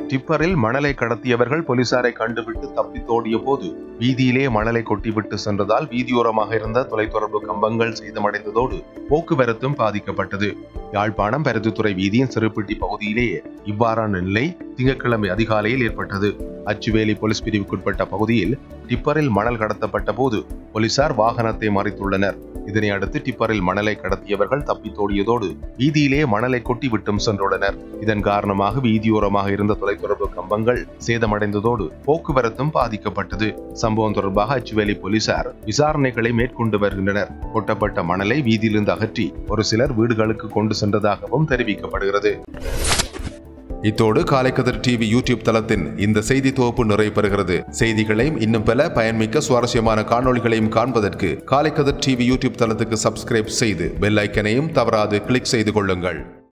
டிப்பரில் மணலை கடத்தியவர்கள் போலீசாரை கண்டுவிட்டு தப்பித்தோடிய போது வீதியிலே மணலை கொட்டிவிட்டு சென்றதால் வீதியோரமாக இருந்த தொலைத்தொடர்பு கம்பங்கள் சேதமடைந்ததோடு போக்குவரத்தும் பாதிக்கப்பட்டது. யாழ்ப்பாணம் பருத்தித்துறை வீதியின் சிறுப்பிட்டி பகுதியிலேயே இவ்வாறான நிலை திங்கட்கிழமை அதிகாலையில் ஏற்பட்டது. அச்சுவேலி போலீஸ் பிரிவுக்குட்பட்ட பகுதியில் டிப்பரில் மணல் கடத்தப்பட்ட போது போலீசார் வாகனத்தை மறித்துள்ளனர். இதனை அடுத்து டிப்பரில் மணலை கடத்தியவர்கள் தப்பித்தோடியதோடு வீதியிலே மணலை கொட்டிவிட்டும் சென்றுள்ளனர். இதன் காரணமாக வீதியோரமாக இருந்த தொலைத்தொடர்பு கம்பங்கள் சேதமடைந்ததோடு போக்குவரத்தும் பாதிக்கப்பட்டது. சம்பவம் தொடர்பாக அச்சுவேலி போலீசார் விசாரணைகளை மேற்கொண்டு வருகின்றனர். கொட்டப்பட்ட மணலை வீதியிலிருந்து அகற்றி ஒரு சிலர் வீடுகளுக்கு கொண்டு சென்றதாகவும் தெரிவிக்கப்படுகிறது. இத்தோடு காலைக்கதிர் டிவி யூடியூப் தளத்தின் இந்த செய்தி தொகுப்பு நிறைவு பெறுகிறது. செய்திகளையும் இன்னும் பல பயன்மிக்க சுவாரஸ்யமான காணொளிகளையும் காண்பதற்கு காலைக்கதிர் டிவி யூடியூப் தளத்துக்கு சப்ஸ்கிரைப் செய்து பெல் ஐக்கனையும் தவறாது கிளிக் செய்து கொள்ளுங்கள்.